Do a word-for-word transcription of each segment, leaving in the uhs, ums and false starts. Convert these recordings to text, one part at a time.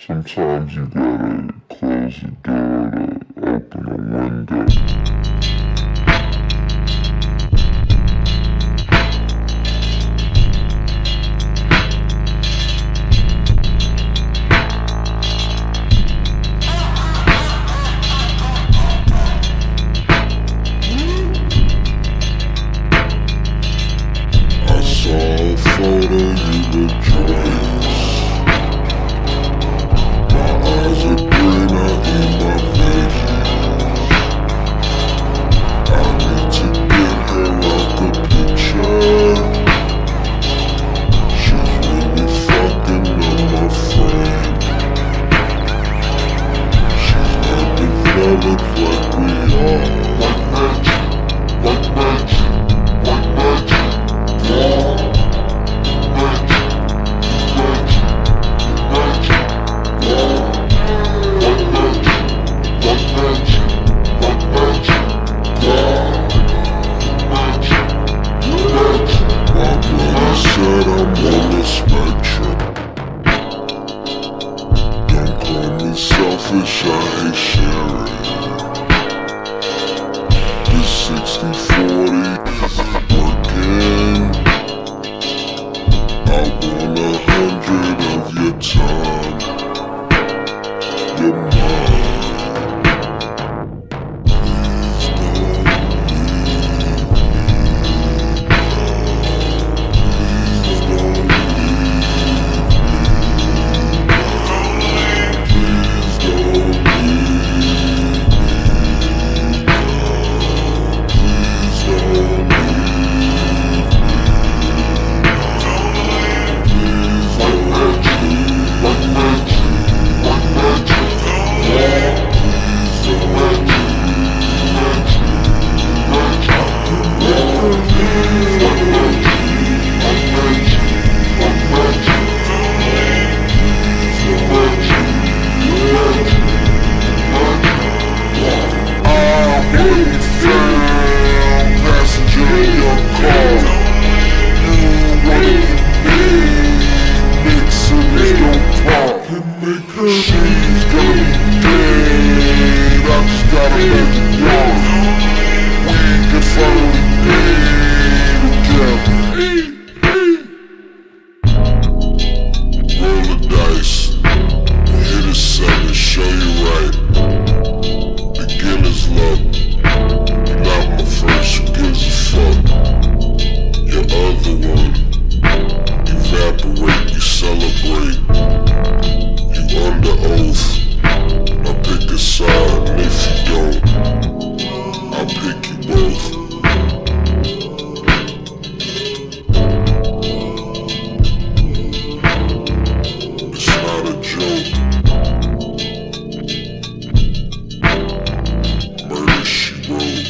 Sometimes you gotta close the door to open a window. I saw a photo, you were joyous. Eyes are greener in my vision. I need to get her out the picture. She's really fucking up my frame. She's not developed like we are. Like magic, like magic, like magic, yeah. Said I'm on the spectrum. Don't call me selfish, I hate sharing. This sixty forty isn't working. I want a hundred of your time. You're mine. She's gonna be dead, I just gotta let it run. We can finally be together. Roll the dice, hit a seven, show you right. Beginner's luck, you're not my first, who gives a fuck? Your other one, evaporate, you celebrate. Under oath, I'll pick a side, and if you don't, I'll pick you both. It's not a joke. Murder, she wrote.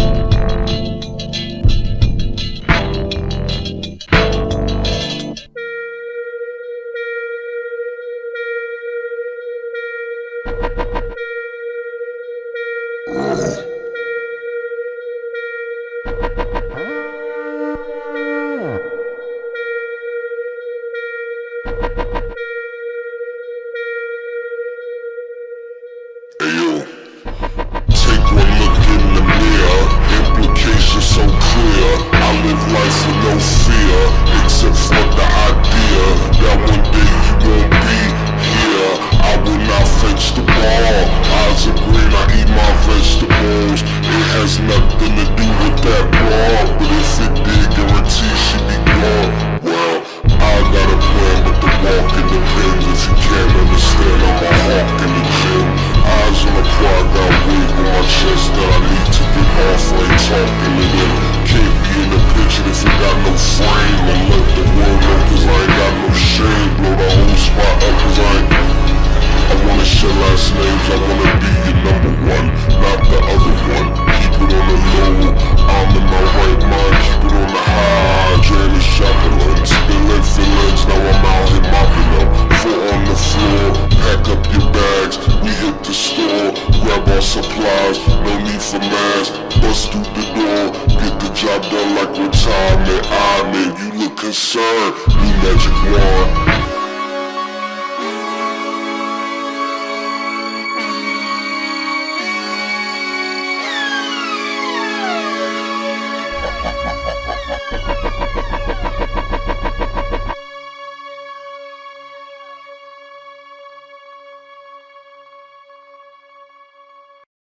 Ayo, take one look in the mirror, implications so clear. I live life with no fear, except for the idea that one day you won't be here. I will not fetch the ball, eyes are green, I eat my vegetables. It has nothing to do with that ball, but if it did, guarantee she'd be gone. Well, I got a plan, but the walk in the pins. If you can't understand, I'm a hawk in the gym. Eyes on the quad, got weight on my chest that I need to get off. I ain't talking to them. Can't be in the picture if it got no frame. I let the world know cause I ain't got no shame. Blow the whole spot up cause I ain't. I wanna share last names, I wanna be your number one, not the other one. Keep it on the low, I'm in my right mind. Keep it on the high, Janet Chaplin. Spilling feelings, now I'm out here mopping up. Foot on the floor, pack up your bags. We hit the store, grab our supplies. No need for masks, bust through the door. Get the job done like retirement. I man, you look concerned, new magic wand.